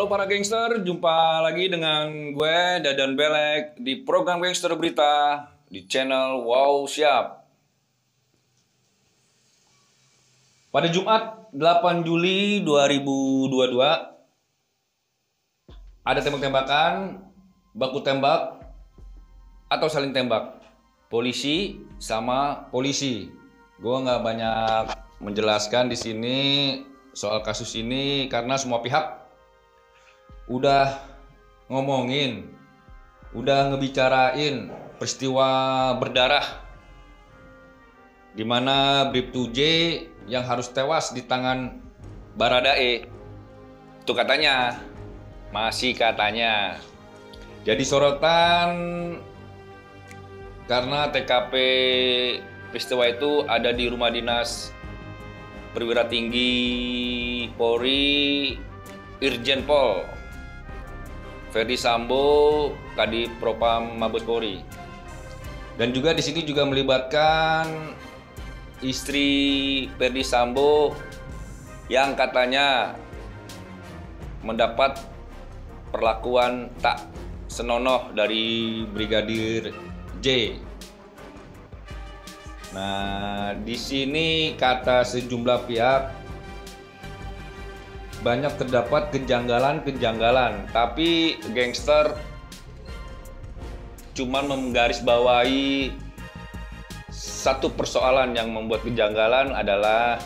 Halo para gangster, jumpa lagi dengan gue Dadan Belek di program Gangster Berita di channel Wow Siap. Pada Jumat 8 Juli 2022 ada tembak-tembakan, baku tembak atau saling tembak polisi sama polisi. Gue nggak banyak menjelaskan di sini soal kasus ini karena semua pihak udah ngomongin, udah ngebicarain peristiwa berdarah di mana Bribtu J yang harus tewas di tangan Baradae. Itu katanya, masih katanya. Jadi sorotan karena TKP peristiwa itu ada di rumah dinas perwira tinggi Polri Irjen Pol Ferdi Sambo, Kadif Propam Mabes Polri. Dan juga di sini juga melibatkan istri Ferdi Sambo yang katanya mendapat perlakuan tak senonoh dari Brigadir J. Nah, di sini kata sejumlah pihak banyak terdapat kejanggalan-kejanggalan, tapi gangster cuman menggarisbawahi satu persoalan yang membuat kejanggalan adalah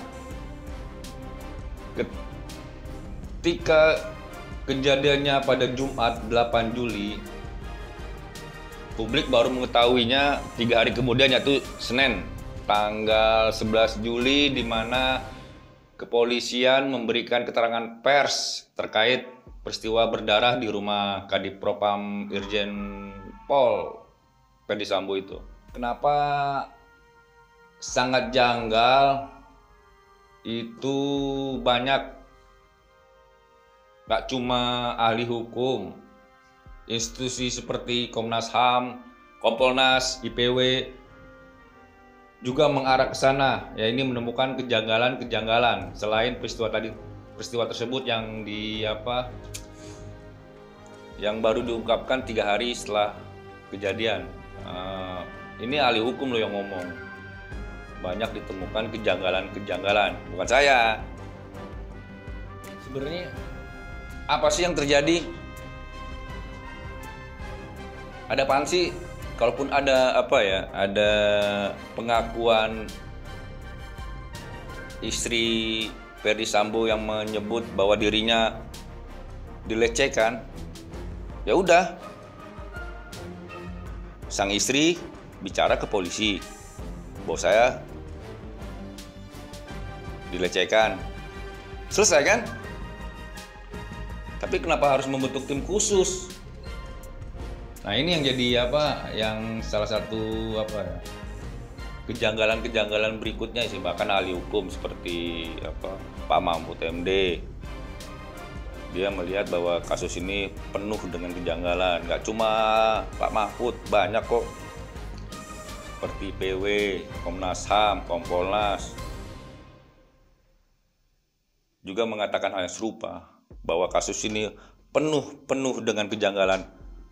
ketika kejadiannya pada Jumat 8 Juli, publik baru mengetahuinya 3 hari kemudian, yaitu Senin tanggal 11 Juli, di mana kepolisian memberikan keterangan pers terkait peristiwa berdarah di rumah Kadif Propam Irjen Pol Ferdi Sambo itu. Kenapa sangat janggal? Itu banyak, gak cuma ahli hukum, institusi seperti Komnas HAM, Kompolnas, IPW juga mengarah ke sana. Ya, ini menemukan kejanggalan-kejanggalan selain peristiwa tersebut yang yang baru diungkapkan 3 hari setelah kejadian. Ini ahli hukum loh yang ngomong. Banyak ditemukan kejanggalan-kejanggalan, bukan saya. Sebenarnya apa sih yang terjadi? Ada apaan sih? Kalaupun ada ada pengakuan istri Ferdi Sambo yang menyebut bahwa dirinya dilecehkan, ya udah, sang istri bicara ke polisi bahwa saya dilecehkan, selesai kan? Tapi kenapa harus membentuk tim khusus? Nah, ini yang jadi yang salah satu kejanggalan-kejanggalan berikutnya sih. Bahkan ahli hukum seperti Pak Mahfud MD, dia melihat bahwa kasus ini penuh dengan kejanggalan. Gak cuma Pak Mahfud, banyak kok, seperti PW, Komnas HAM, Kompolnas juga mengatakan hal yang serupa, bahwa kasus ini penuh dengan kejanggalan.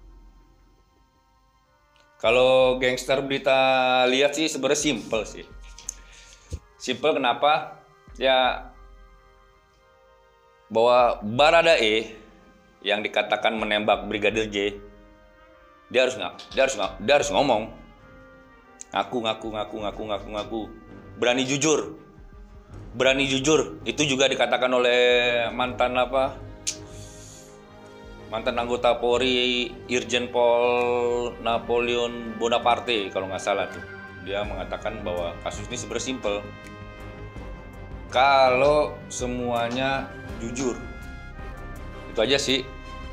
Kalau gangster berita lihat sih sebenarnya simple sih. Simple kenapa? Ya, bahwa Baradae yang dikatakan menembak Brigadir J, dia harus ngomong. Ngaku. Berani jujur. Itu juga dikatakan oleh mantan anggota Polri Irjen Pol Napoleon Bonaparte kalau nggak salah tuh. Dia mengatakan bahwa kasus ini sebenarnya simple kalau semuanya jujur. Itu aja sih.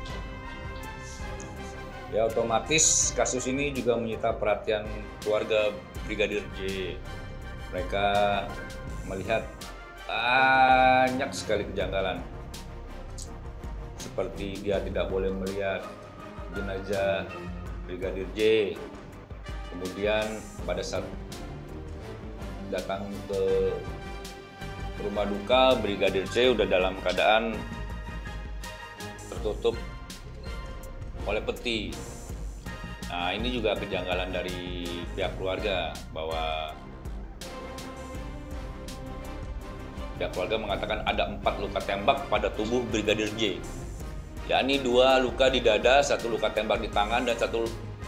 Ya, otomatis kasus ini juga menyita perhatian keluarga Brigadir J. Mereka melihat banyak sekali kejanggalan, seperti dia tidak boleh melihat jenazah Brigadir J. Kemudian pada saat datang ke rumah duka, Brigadir J udah dalam keadaan tertutup oleh peti. Nah, ini juga kejanggalan dari pihak keluarga, bahwa pihak keluarga mengatakan ada 4 luka tembak pada tubuh Brigadir J, yakni 2 luka di dada, 1 luka tembak di tangan, dan 1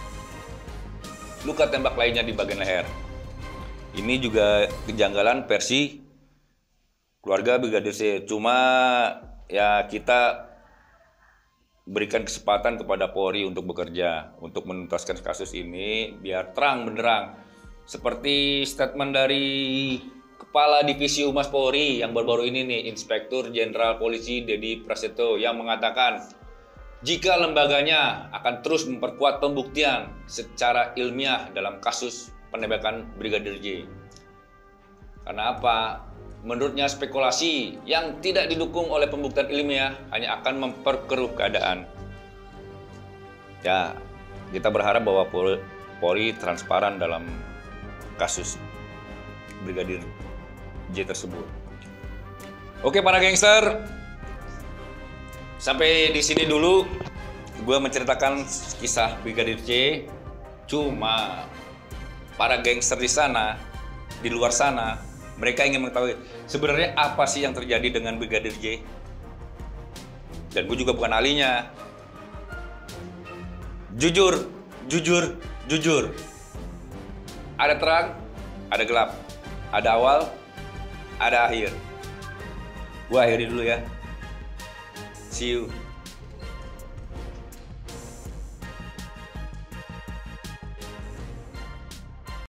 luka tembak lainnya di bagian leher. Ini juga kejanggalan versi keluarga Brigadir J. Cuma ya kita berikan kesempatan kepada Polri untuk bekerja, untuk menuntaskan kasus ini biar terang benderang. Seperti statement dari Kepala Divisi Humas Polri yang baru-baru ini nih, Inspektur Jenderal Polisi Dedi Prasetyo, yang mengatakan jika lembaganya akan terus memperkuat pembuktian secara ilmiah dalam kasus penembakan Brigadir J. Karena apa? Menurutnya spekulasi yang tidak didukung oleh pembuktian ilmiah hanya akan memperkeruh keadaan. Ya, kita berharap bahwa Polri transparan dalam kasus Brigadir J tersebut. Oke para gangster, sampai di sini dulu gue menceritakan kisah Brigadir J. Cuma para gangster di sana, di luar sana, mereka ingin mengetahui sebenarnya apa sih yang terjadi dengan Brigadir J. Dan gue juga bukan ahlinya. Jujur. Ada terang, ada gelap. Ada awal, ada akhir. Gue akhiri dulu ya. See you.